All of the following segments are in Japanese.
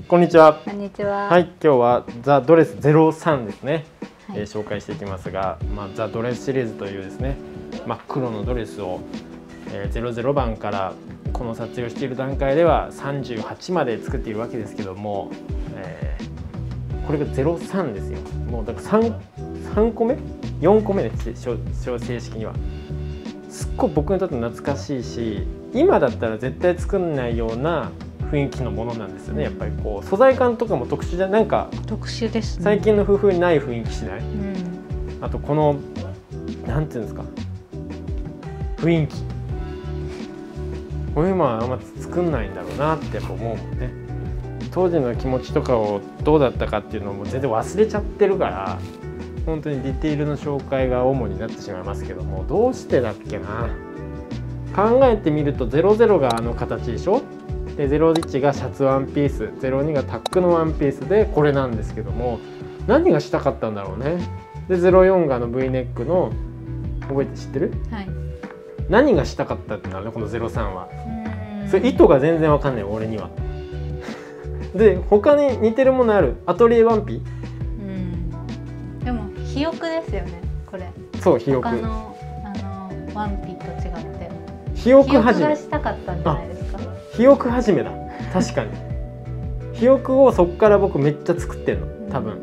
こんにちは。 こんにちは。 はい、今日はザ・ドレス03ですね、 はい紹介していきますが、ザ・ドレスシリーズというですね、真っ黒のドレスを、00番からこの撮影をしている段階では38まで作っているわけですけども、これが03ですよ。もうだから3個目4個目です、正式には。すっごい僕にとって懐かしいし、今だったら絶対作んないような雰囲気のものなんですよね。やっぱりこう素材感とかも特殊じゃ、なんか特殊ですね。 最近の夫婦にない雰囲気しない、あとこのなんていうんですか、雰囲気、これ今はあんま作んないんだろうなってやっぱ思うもんね。当時の気持ちとかをどうだったかっていうのも全然忘れちゃってるから、本当にディティールの紹介が主になってしまいますけども、どうしてだっけな。考えてみると00があの形でしょ。で01がシャツワンピース、02がタックのワンピースでこれなんですけども、何がしたかったんだろうね。で04がV ネックの、覚えて知ってる？ はい。 何がしたかったってなるね、この03は。それ意図が全然わかんない俺には。で他に似てるものある？アトリエワンピ？ でも肥沃ですよね、これ。 そう肥沃。 他のワンピと違って肥沃始め。 がしたかったんじゃないですか。 肥沃始めだ。確かに。肥沃をそこから僕めっちゃ作ってんの。多分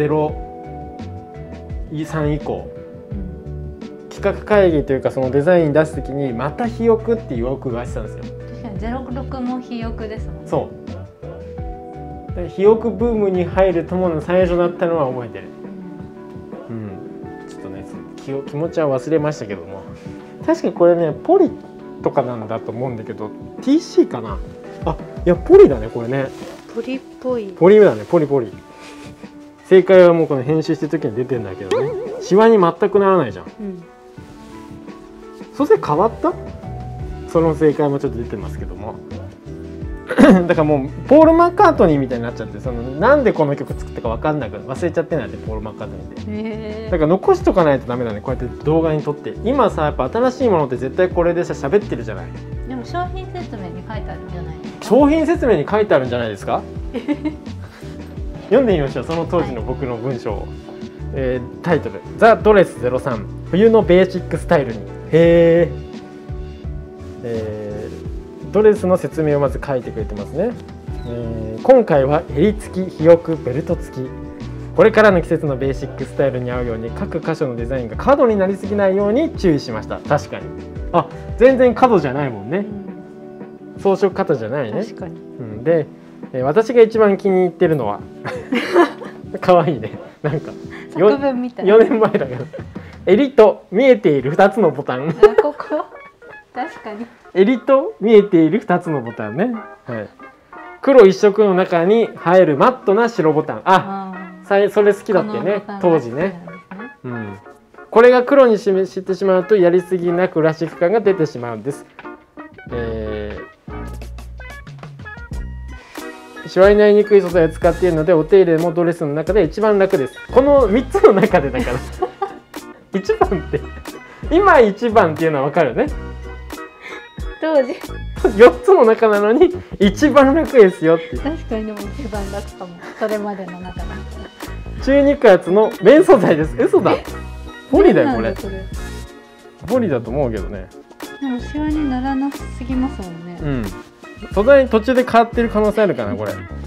03以降。企画会議というかそのデザイン出すときにまた肥沃っていう枠がしてたんですよ。 確かに06も肥沃ですもんね。 そう。で肥沃ブームに入る友の最初だったのは覚えてる。ちょっとね気持ちは忘れましたけども、確かにこれねポリとかなんだと思うんだけど TC かな。あ、いやポリだねこれね。 ポリっぽい。 ポリだね、ポリ。正解はもうこの編集してる時に出てるんだけどね。シワに全くならないじゃん。それ変わった？その正解もちょっと出てますけども。だからもうポール・マッカートニーみたいになっちゃって、なんでこの曲作ったか分かんなく忘れちゃってないで、ポール・マッカートニーって。だから残しとかないとダメだね、こうやって動画に撮って。今さ、やっぱ新しいものって絶対これでさ喋ってるじゃない。 でも商品説明に書いてあるんじゃないですか。 商品説明に書いてあるんじゃないですか。読んでみましょう、その当時の僕の文章を。タイトル「ザ・ドレス03冬のベーシックスタイルに」ドレスの説明をまず書いてくれてますね。今回は襟付き、肥沃、ベルト付き。これからの季節のベーシックスタイルに合うように各箇所のデザインが過度になりすぎないように注意しました。確かに。あ、全然過度じゃないもんね。装飾型じゃないね。 確かに。 で、私が一番気に入ってるのは可愛いね。なんか作文みたいな。 4年前だけど、襟と見えている2つのボタン。 ここ確かに。 襟と見えている2つのボタンね。はい。黒一色の中に入るマットな白ボタン。それ好きだってね、当時ね。これが黒にしてしまうとやりすぎなクラシック感が出てしまうんです。シワになりにくい素材を使っているので、お手入れもドレスの中で一番楽です。この3つの中でだから一番って今一番っていうのは分かるよね。 当時 4つの中なのに一番楽ですよって。 確かに。でも一番楽かも、それまでの中で。 中肉厚の綿素材です。嘘だ。ポリだよこれ。ポリだと思うけどね。 でもシワにならなすぎますもんね。 素材途中で変わってる可能性あるかなこれ。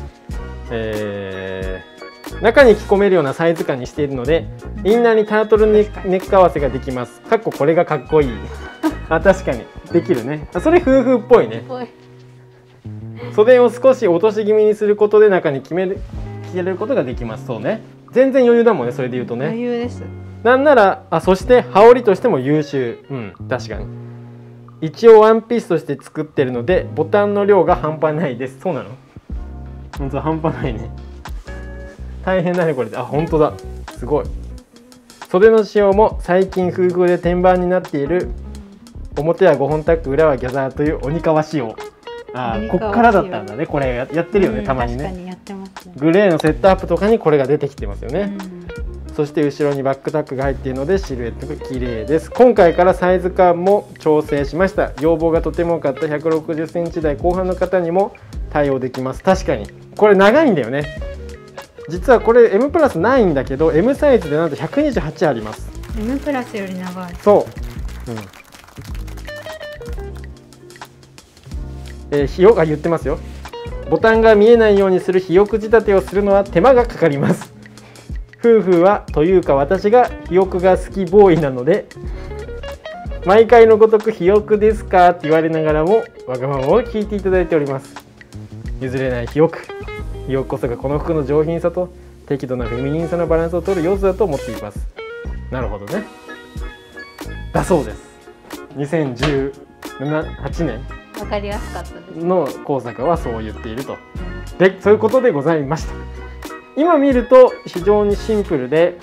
中に着込めるようなサイズ感にしているので、インナーにタートルネック合わせができます。かっここれがかっこいい。あ、確かにできるね。それ夫婦っぽいね。袖を少し落とし気味にすることで中に着れることができます。そうね。全然余裕だもんね、それで言うとね。 余裕です。 なんならそして羽織としても優秀。確かに。一応ワンピースとして作ってるのでボタンの量が半端ないです。そうなの？本当半端ないね。大変だねこれで。あ、本当だ。すごい。袖の仕様も最近風風で天板になっている表は5本タック、裏はギャザーという鬼革仕様。こっからだったんだね。これやってるよね、たまにね。 確かにやってますね。 グレーのセットアップとかにこれが出てきてますよね。そして後ろにバックタックが入っているのでシルエットが綺麗です。今回からサイズ感も調整しました。要望がとても多かった160センチ台後半の方にも対応できます。確かにこれ長いんだよね。実はこれ M プラスないんだけど M サイズでなんと128あります。 M プラスより長い。 そう、ひよが言ってますよ。ボタンが見えないようにするひよく仕立てをするのは手間がかかります。夫婦はというか私がひよくが好きボーイなので毎回のごとくひよくですかって言われながらもわがままを聞いていただいております。譲れないひよくこそがこの服の上品さと適度なフェミニンさのバランスを取る要素だと思っています。なるほどね。だそうです。2018年わかりやすかったですの高坂はそう言っていると。で、そういうことでございました。今見ると非常にシンプルで、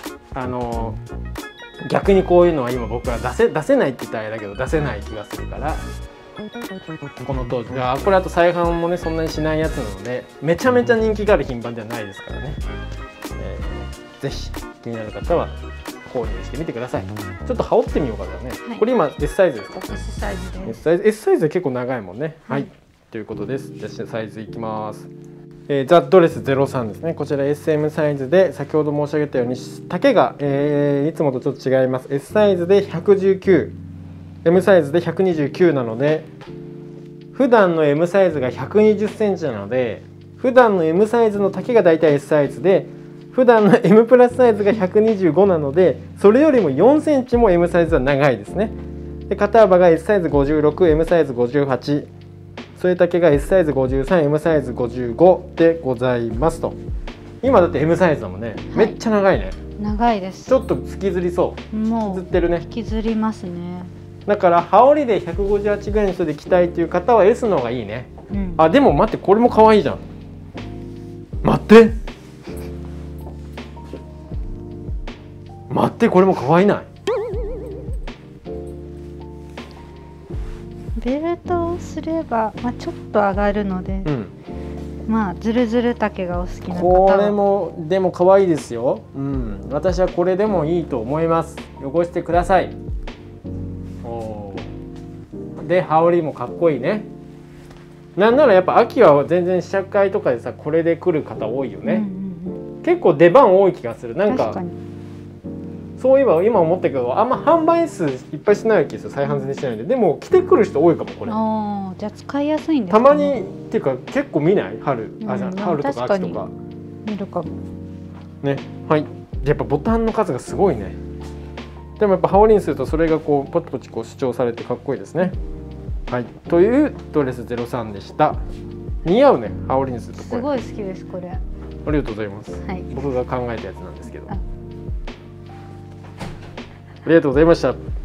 逆にこういうのは今僕は出せないって言ったらあれだけど出せない気がするから、この当時これあと再販もねそんなにしないやつなのでめちゃめちゃ人気がある品番ではないですからね、ぜひ気になる方は購入してみてください。ちょっと羽織ってみようかね、はい、これ今 S サイズですか？ S サイズです。 S サイズで結構長いもんね。はい、ということです。じゃあサイズいきます。ザ・ドレス03ですね。こちら SM サイズで先ほど申し上げたように丈が、いつもとちょっと違います。 S サイズで119、 M サイズで129なので普段の M サイズが120センチなので普段の M サイズの丈がだいたい S サイズで普段の M プラスサイズが125なのでそれよりも4センチも M サイズは長いですね。で肩幅が S サイズ56、M サイズ58、添え丈が S サイズ53、M サイズ55でございますと。今だって M サイズだもんね、はい、めっちゃ長いね。 長いです。 ちょっと突きずりそう。 もう引きずってるね。 引きずりますね。 だから羽織で158ぐらいの人で着たいという方は S の方がいいね、あ、でも待って、これも可愛いじゃん。待ってこれも可愛いない？ ベルトをすれば、ちょっと上がるので、ズルズル丈がお好きな方はこれもでも可愛いですよ、私はこれでもいいと思います。汚してください。で羽織もかっこいいね。なんならやっぱ秋は全然試写会とかでさこれで来る方多いよね、結構出番多い気がする。なんかそういえば今思ったけどあんま販売数いっぱいしないわけですよ、再販全然してないんで。でも着てくる人多いかもこれ。 じゃあ使いやすいんですかね。 たまにっていうか結構見ない？春とか秋とか見るかもね。はい、やっぱボタンの数がすごいね。でもやっぱ羽織にするとそれがこうポチポチこう主張されてかっこいいですね。はい、というドレス03でした。似合うね、羽織にするとこれ。 すごい好きですこれ。 ありがとうございます、 はい、 僕が考えたやつなんですけど。ありがとうございました。